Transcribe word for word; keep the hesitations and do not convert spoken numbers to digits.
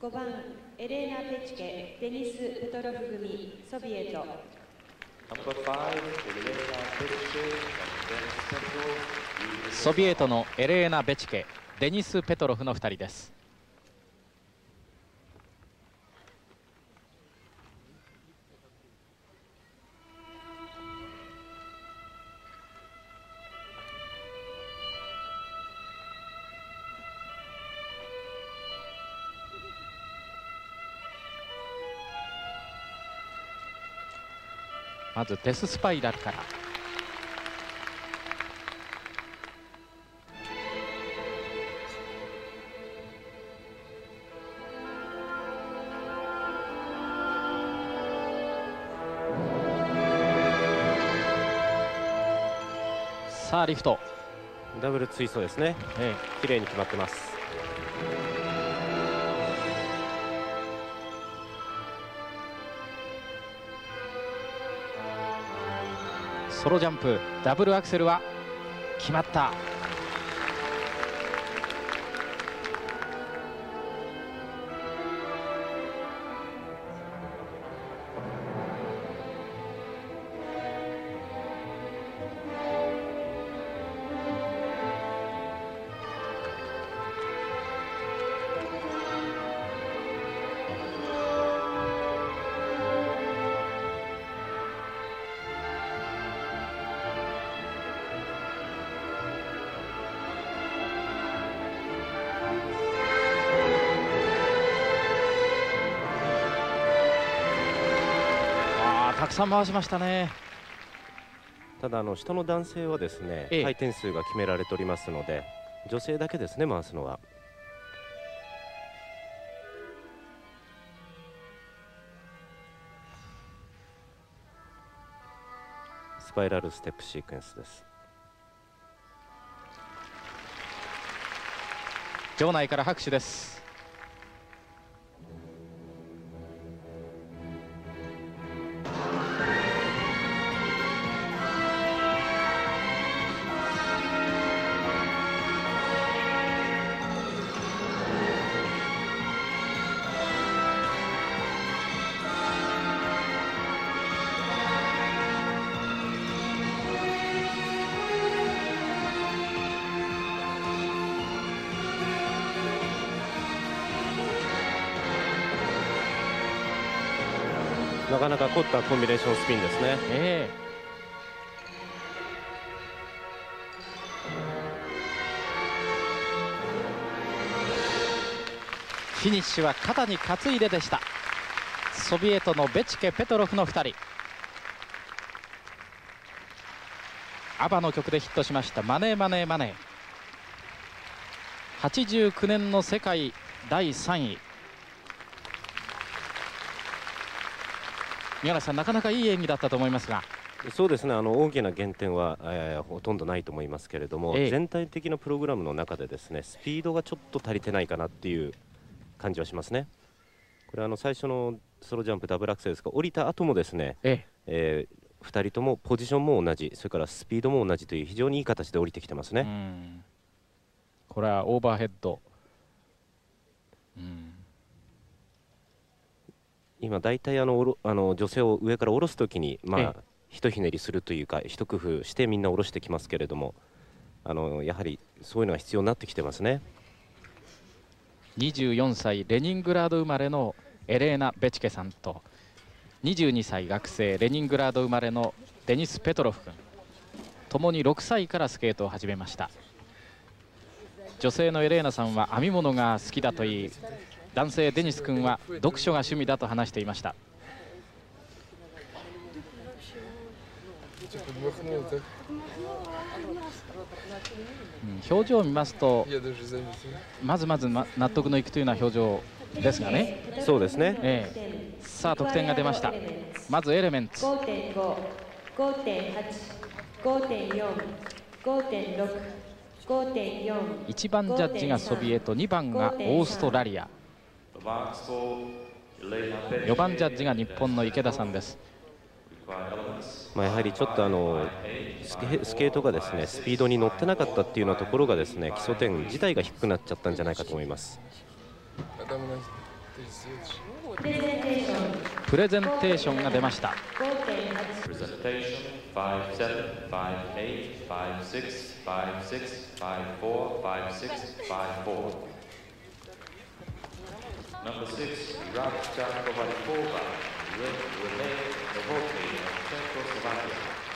ごばんエレーナ・ペチケ、デニス・ペトロフ組、ソビエト。 ソビエトのエレーナ・ベチケ、デニス・ペトロフのふたりです。まずデススパイラルから。さあリフトダブルツイストですね。ええ、綺麗に決まってます。 ソロジャンプダブルアクセルは決まった。たくさん回しましたね。 ただあの下の男性はですね、ええ、回転数が決められておりますので、女性だけですね回すのは。スパイラルステップシークエンスです。 場内から拍手です。 なかなか凝ったコンビネーションスピンですね。えー、フィニッシュは肩に担いででした。ソビエトのベチケ、ペトロフのふたり。アバの曲でヒットしました「マネーマネーマネー」。はちじゅうきゅうねんの世界だいさんい。宮梨さん、なかなかいい演技だったと思いますが。 そうですね、あの大きな減点は、えー、ほとんどないと思いますけれども、ええ、全体的なプログラムの中でですね、スピードがちょっと足りてないかなっていう感じはしますね。これはあの最初のソロジャンプダブルアクセルですが、降りた後もですね、えええー、ふたりともポジションも同じ、それからスピードも同じという非常にいい形で降りてきてますね。うん、 これはオーバーヘッド。うん、 今大体あのおろあの女性を上から下ろすときに、まあ、ひとひねりするというか一工夫してみんな下ろしてきますけれども、あのやはりそういうのが必要になってきてますね。 にじゅうよんさいレニングラード生まれのエレーナ・ベチケさんとにじゅうにさい学生レニングラード生まれのデニス・ペトロフ君、ともにろくさいからスケートを始めました。女性のエレーナさんは編み物が好きだといい、男性デニス君は読書が趣味だと話していました。うん、表情を見ますとまずまず、ま、納得のいくというような表情ですがね。 そうですね、 ええ、さあ得点が出ました。まずエレメンツごてんご、ごてんはち、ごてんよん、ごてんろく、ごてんよん。 いちばんジャッジがソビエト、にばんがオーストラリア、よばんジャッジが日本の池田さんです。 まあやはりちょっとあのスケ、スケートがですねスピードに乗ってなかったっていうようなところがですね基礎点自体が低くなっちゃったんじゃないかと思います。 プレゼンテーションプレゼンテーションが出ました。 ごてんはち Presentation five seven five eight five six five six five four five six five four. Number six, Radka Kovalikova, Renee Novote of Czechoslovakia.